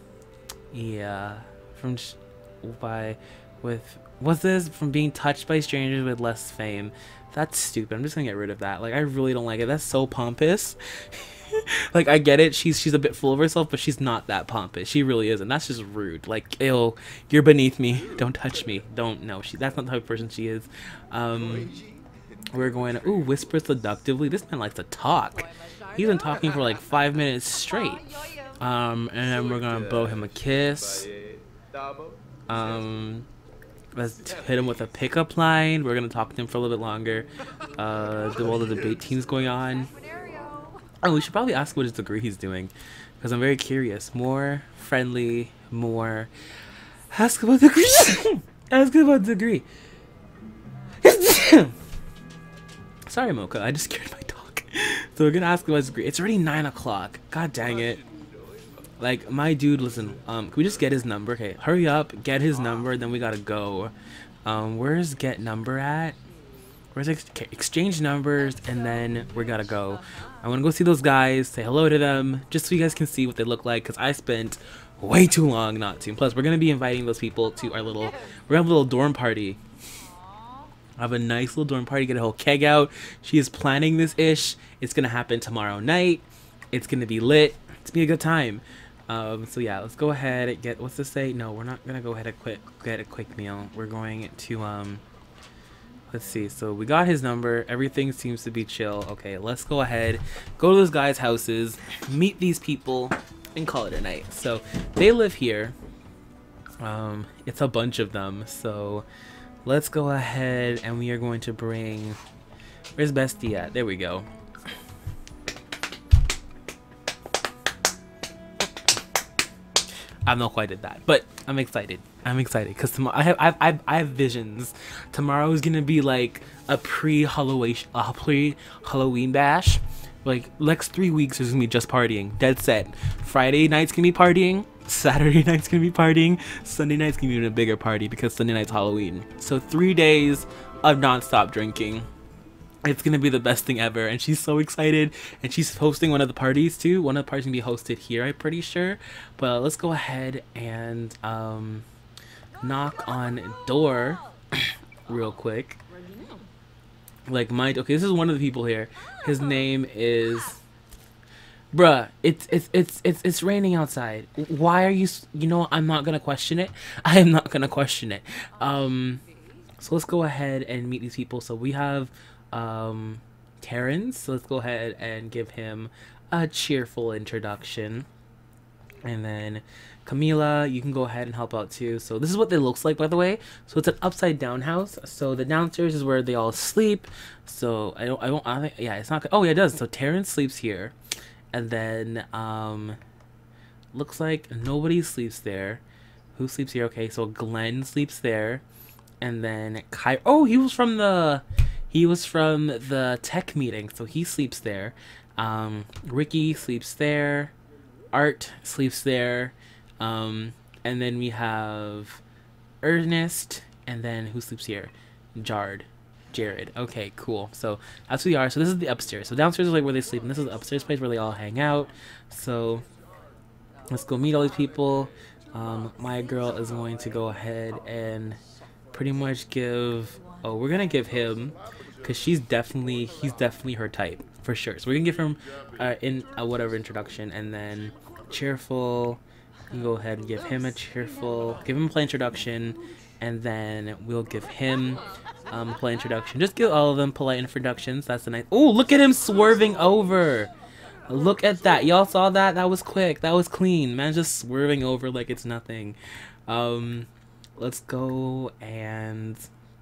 yeah. From sh by with what's this? From being touched by strangers with less fame. That's stupid. I'm just gonna get rid of that. Like I really don't like it. That's so pompous. Like I get it, she's she's a bit full of herself, but she's not that pompous. She really isn't. That's just rude. Like, ew, you're beneath me. Don't touch me. Don't no. She that's not the type of person she is. Um, we're going to ooh whisper seductively. This man likes to talk. He's been talking for like five minutes straight. Um, and then we're gonna blow him a kiss. Um, let's hit him with a pickup line. We're gonna talk to him for a little bit longer. Uh, the all the debate team's going on. Oh, we should probably ask what his degree he's doing, because I'm very curious. More friendly, more. Ask about degree. Ask about degree. Sorry, Mocha. I just scared my dog. So we're gonna ask about his degree. It's already nine o'clock. God dang it. Like my dude, listen. Um, can we just get his number? Okay, hurry up, get his number. Then we gotta go. Um, where's get number at? Where's ex exchange numbers, and then we gotta go. I want to go see those guys, say hello to them, just so you guys can see what they look like, because I spent way too long not to. Plus, we're going to be inviting those people to our little, we're going to have a little dorm party. I have a nice little dorm party, get a whole keg out. She is planning this ish. It's going to happen tomorrow night. It's going to be lit. It's going to be a good time. Um, so yeah, let's go ahead and get, what's this say? No, we're not going to go ahead and quick, get a quick meal. We're going to, um... let's see, so we got his number. Everything seems to be chill. Okay, let's go ahead, go to those guys' houses, meet these people, and call it a night. So they live here. Um, it's a bunch of them. So let's go ahead and we are going to bring. Where's Bestie at? There we go. I don't know who I did that, but I'm excited. I'm excited because tomorrow I have, I have I have visions. Tomorrow is gonna be like a pre-Halloween, a pre-Halloween bash. Like next three weeks is gonna be just partying. Dead set. Friday night's gonna be partying. Saturday night's gonna be partying. Sunday night's gonna be even a bigger party because Sunday night's Halloween. So three days of non-stop drinking. It's gonna be the best thing ever, and she's so excited. And she's hosting one of the parties too. One of the parties gonna be hosted here, I'm pretty sure. But let's go ahead and um, knock on door real quick. Like my okay, this is one of the people here. His name is, bruh. It's it's it's it's it's raining outside. Why are you? You know, I'm not gonna question it. I am not gonna question it. Um, so let's go ahead and meet these people. So we have. Um, Terrence, so let's go ahead and give him a cheerful introduction. And then Camila, you can go ahead and help out too. So this is what it looks like, by the way. So it's an upside down house. So the downstairs is where they all sleep. So I don't, I don't, I don't think, yeah, it's not. Oh yeah, it does. So Terrence sleeps here, And then um looks like nobody sleeps there. Who sleeps here? Okay, so Glenn sleeps there. And then Kai, oh, he was from the he was from the tech meeting, so he sleeps there. Um Ricky sleeps there. Art sleeps there. Um and then we have Ernest, and then who sleeps here? Jard. Jared. Okay, cool. So that's who we are. So this is the upstairs. So downstairs is like where they sleep, and this is the upstairs place where they all hang out. So let's go meet all these people. Um, my girl is going to go ahead and pretty much give. Oh, we're gonna give him, cause she's definitely he's definitely her type for sure. So we're gonna give him uh, in a whatever introduction, and then cheerful. You go ahead and give him a cheerful. Give him a play introduction, and then we'll give him um polite introduction. Just give all of them polite introductions. That's a nice. Oh, look at him swerving over. Look at that. Y'all saw that? That was quick. That was clean. Man, just swerving over like it's nothing. Um, let's go and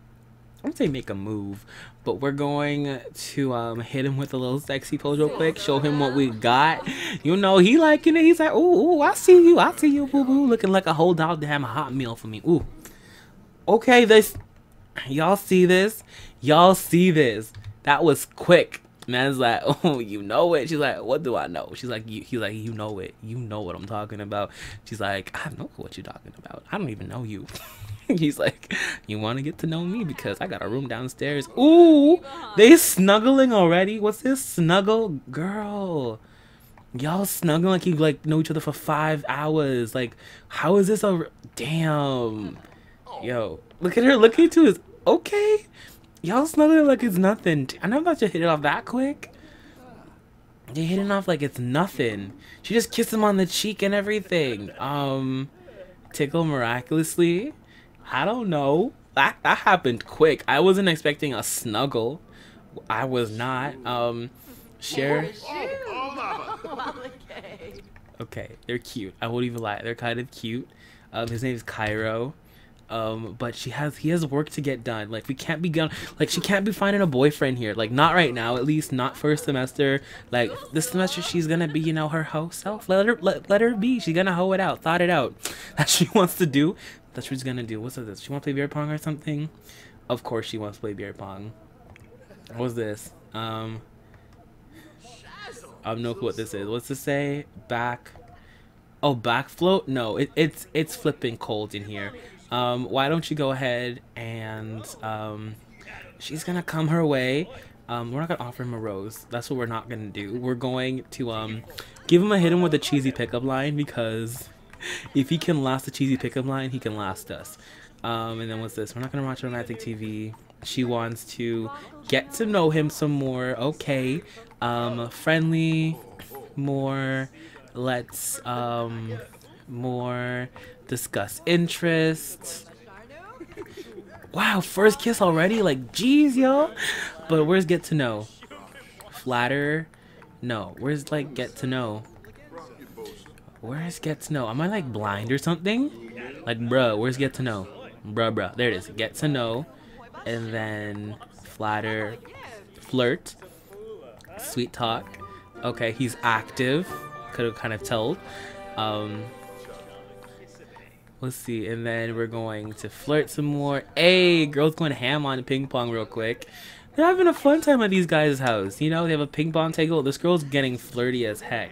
I would say make a move, but we're going to um hit him with a little sexy pose real quick. Show him what we got. You know, he liking it. He's like, ooh, ooh, I see you. I see you, boo boo. Looking like a whole dog damn hot meal for me. Ooh. Okay, this. Y'all see this? Y'all see this? That was quick. Man's like, oh, you know it. She's like, what do I know? She's like, you, he's like, you know it. You know what I'm talking about. She's like, I have no clue what you're talking about. I don't even know you. He's like, you want to get to know me because I got a room downstairs. Ooh, they snuggling already. What's this snuggle, girl? Y'all snuggling like you like know each other for five hours. Like, how is this a damn? Yo, look at her. Look into his. Okay. Y'all snuggling like it's nothing. I know I'm about to hit it off that quick. They hitting off like it's nothing. She just kissed him on the cheek and everything. Um, tickle miraculously. I don't know. That that happened quick. I wasn't expecting a snuggle. I was not. Um, share. Okay, they're cute. I won't even lie. They're kind of cute. Um, his name is Cairo. Um, but she has he has work to get done. Like we can't be gone. Like she can't be finding a boyfriend here. Like not right now. At least not first semester. Like this semester she's gonna be, you know, her hoe self. Let her let, let her be. She's gonna hoe it out. Thought it out. That she wants to do. That's what she's gonna do. What's this? She want to play beer pong or something? Of course she wants to play beer pong. What's this? Um, I have no clue what this is. What's this say? Back. Oh, back float? No, it, it's it's flipping cold in here. Um, why don't you go ahead and um, she's gonna come her way. Um, we're not gonna offer him a rose. That's what we're not gonna do. We're going to um, give him a hit him with a cheesy pickup line because if he can last the cheesy pickup line, he can last us. Um, and then what's this? We're not gonna watch romantic T V. She wants to get to know him some more. Okay, um, friendly, more. Let's um, more. Discuss interests. Wow, first kiss already? Like, geez, yo. But where's get to know? Flatter? No. Where's, like, get to know? Where's get to know? Am I, like, blind or something? Like, bruh, where's get to know? Bruh, bruh. There it is. Get to know. And then flatter. Flirt. Sweet talk. Okay, he's active. Could have kind of told. Um... Let's see, and then we're going to flirt some more. Hey, girls going ham on ping pong real quick. They're having a fun time at these guys' house. You know, they have a ping pong table. This girl's getting flirty as heck.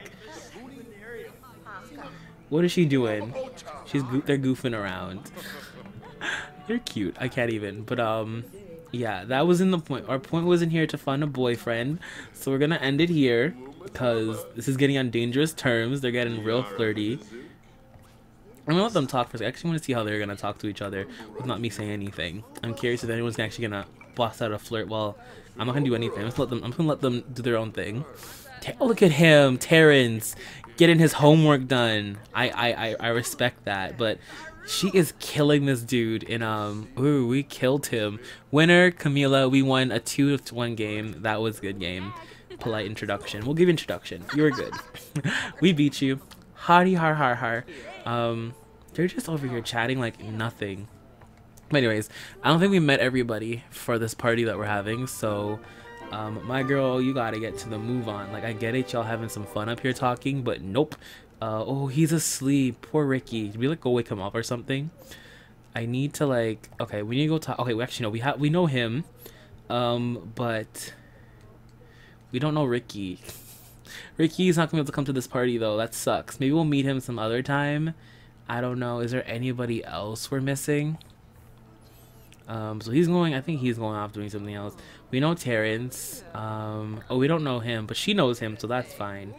What is she doing? She's go they're goofing around. They're cute. I can't even. But um, yeah, that wasn't the point. Our point wasn't here to find a boyfriend, so we're gonna end it here because this is getting on dangerous terms. They're getting real flirty. I'm gonna let them talk for a second. I actually want to see how they're gonna talk to each other with not me saying anything. I'm curious if anyone's actually gonna bust out a flirt. Well, I'm not gonna do anything. I'm just let them. I'm gonna let them do their own thing. Oh, look at him, Terrence, getting his homework done. I I I, I respect that, but she is killing this dude. In um, ooh, we killed him. Winner, Camila. We won a two to one game. That was a good game. Polite introduction. We'll give introduction. You were good. We beat you. Hardy har har har. Um, they're just over here chatting like nothing. But anyways, I don't think we met everybody for this party that we're having, so Um, my girl, you gotta get to the move on. Like, I get it, y'all having some fun up here talking, but nope. Uh, oh, he's asleep. Poor Ricky. Did we like go wake him up or something? I need to like. Okay, we need to go talk. Okay, we actually know we have we know him, um, but we don't know Ricky. Ricky's not gonna be able to come to this party though. That sucks. Maybe we'll meet him some other time. I don't know. Is there anybody else we're missing? Um, so he's going. I think he's going off doing something else. We know Terrence. Um, oh, we don't know him, but she knows him, so that's fine.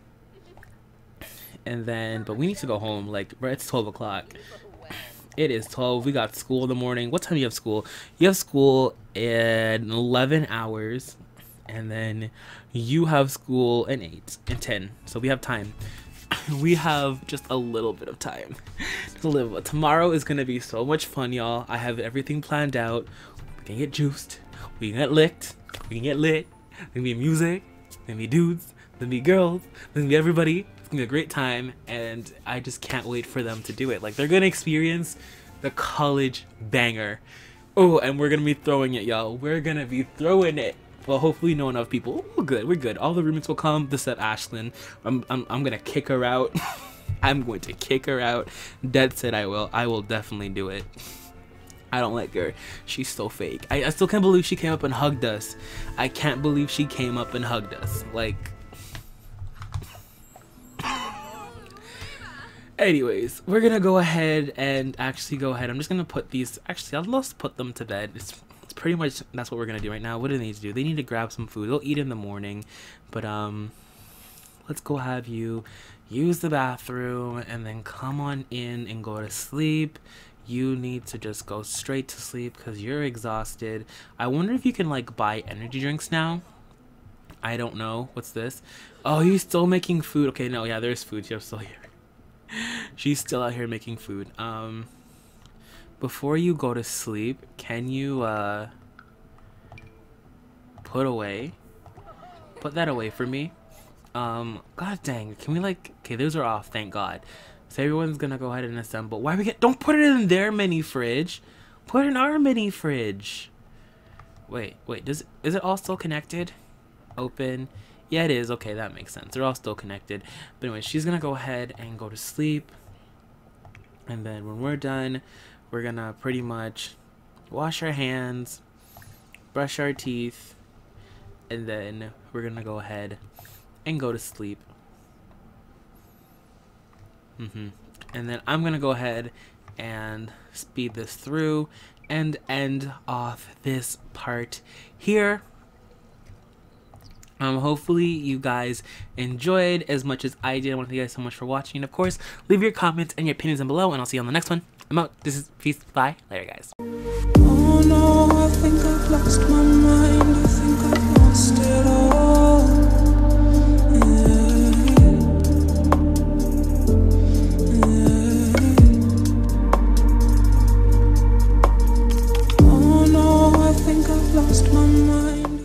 And then, but we need to go home. Like, it's twelve o'clock. It is twelve. We got school in the morning. What time do you have school? You have school in eleven hours. And then you have school in eight and ten. So we have time. We have just a little bit of time to live. Tomorrow is going to be so much fun, y'all. I have everything planned out. We can get juiced. We can get licked. We can get lit. There's going to be music. There's going to be dudes. There's going to be girls. There's going to be everybody. It's going to be a great time. And I just can't wait for them to do it. Like, they're going to experience the college banger. Oh, and we're going to be throwing it, y'all. We're going to be throwing it. Well, hopefully know enough people. We're good. We're good. All the roommates will come. Except Ashlyn. I'm, I'm, I'm going to kick her out. I'm going to kick her out. Dead said I will. I will definitely do it. I don't like her. She's so fake. I, I still can't believe she came up and hugged us. I can't believe she came up and hugged us. Like... Anyways, we're going to go ahead and actually go ahead. I'm just going to put these... Actually, I'll just put them to bed. It's... Pretty much that's what we're gonna do right now. What do they need to do? They need to grab some food. They'll eat in the morning, but um let's go have you use the bathroom and then come on in and go to sleep. You need to just go straight to sleep because you're exhausted. I wonder if you can like buy energy drinks now. I don't know. What's this? Oh, he's still making food. Okay, no, yeah, there's food. She's still here. She's still out here making food. Um Before you go to sleep, can you uh, put away, put that away for me? Um, God dang, can we like, okay, those are off, thank God. So everyone's gonna go ahead and assemble. Why we get, don't put it in their mini fridge. Put it in our mini fridge. Wait, wait, does, is it all still connected? Open. Yeah, it is. Okay, that makes sense. They're all still connected. But anyway, she's gonna go ahead and go to sleep. And then when we're done, we're gonna pretty much wash our hands, brush our teeth, and then we're gonna go ahead and go to sleep. Mm-hmm. And then I'm gonna go ahead and speed this through and end off this part here. Um, hopefully you guys enjoyed as much as I did. I want to thank you guys so much for watching. And of course, leave your comments and your opinions down below, and I'll see you on the next one. I'm out. This is peace. Bye. Later, guys. Oh no, I think I've lost my mind. I think I've lost it all. Yeah. Yeah. Oh no, I think I've lost my mind.